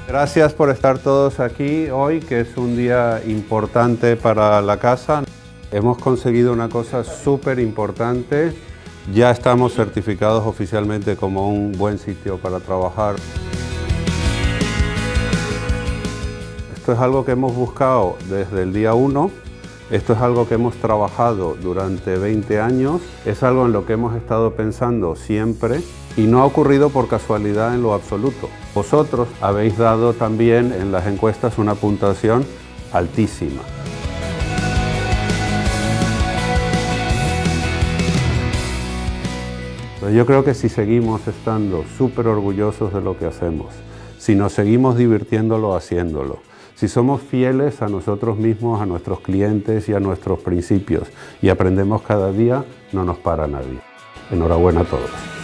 Gracias por estar todos aquí hoy, que es un día importante para la casa. Hemos conseguido una cosa súper importante. Ya estamos certificados oficialmente como un buen sitio para trabajar. Esto es algo que hemos buscado desde el día 1. Esto es algo que hemos trabajado durante 20 años. Es algo en lo que hemos estado pensando siempre y no ha ocurrido por casualidad en lo absoluto. Vosotros habéis dado también en las encuestas una puntuación altísima. Yo creo que si seguimos estando súper orgullosos de lo que hacemos, si nos seguimos divirtiéndolo haciéndolo, si somos fieles a nosotros mismos, a nuestros clientes y a nuestros principios y aprendemos cada día, no nos para nadie. Enhorabuena a todos.